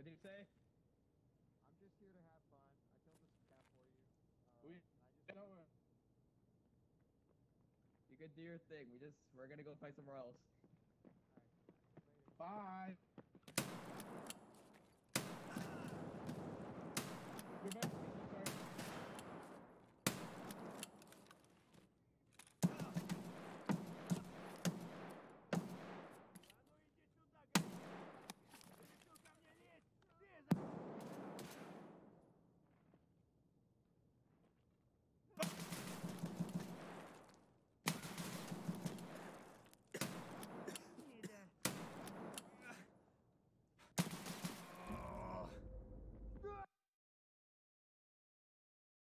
What did you say? I'm just here to have fun. I killed this cat for you. We I just know. You could do your thing. We're gonna go fight somewhere else. Alright, later. Bye.